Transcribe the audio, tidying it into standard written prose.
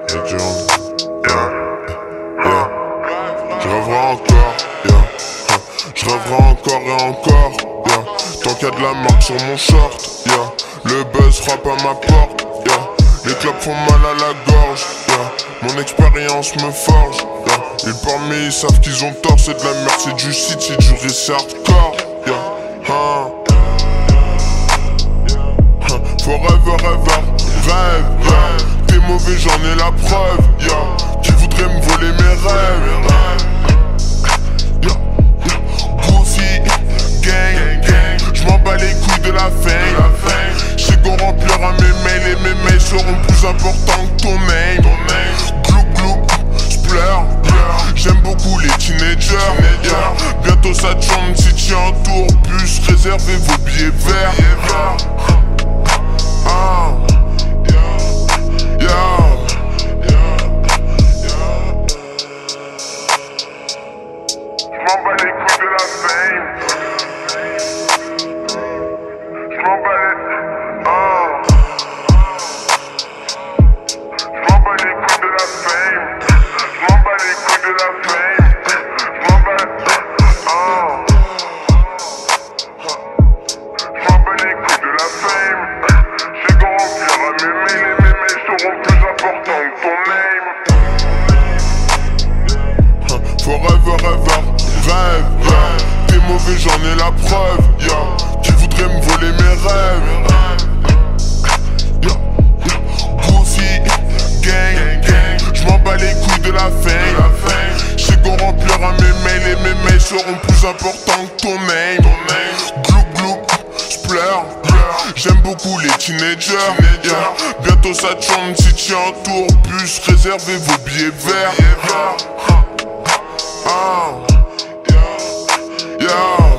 Je rêverai encore, yeah. Je rêverai encore et encore, yeah. Tant qu'il y a de la marque sur mon short, yeah. Le buzz frappe à ma porte, yeah. Les clubs font mal à la gorge, yeah. Mon expérience me forge, yeah. Et parmi ils savent qu'ils ont tort, c'est de la merde, c'est du shit, c'est du riz hardcore, yeah. Forever, ever, rêve, yeah. T'es mauvais, j'en ai la preuve, yeah. Qui voudrait me voler mes rêves, yeah. Goofy, gang, gang. J'm'en bats les couilles de la fame. J'sais qu'on remplira mes mails et mes mails seront plus importants que ton name. Gloup, gloup, j'pleure. J'aime beaucoup les teenagers, yeah. Bientôt ça tombe si tu entoures bus. Réservez vos billets verts. J'm'en bats les couilles de la fame. J'm'en bats les... J'm'en bats les couilles de la fame. J'm'en bats les couilles de la fame. J'm'en bats... J'm'en bats les couilles de la fame. J'sais qu'on remplira mes mails et mes mails seront plus importants que ton name. Forever, ever, rêve, yeah. T'es mauvais, j'en ai la preuve, yeah. Qui voudrait me voler mes rêves, yeah. Goofy, gang, gang. J'm'en bats les couilles de la fame. J'sais qu'on remplira mes mails et mes mails seront plus importants que ton name. Gloup, gloup, j'pleure. J'aime beaucoup les teenagers, yeah. Bientôt ça tombe si tu entoures bus. Réservez vos billets verts. Yeah.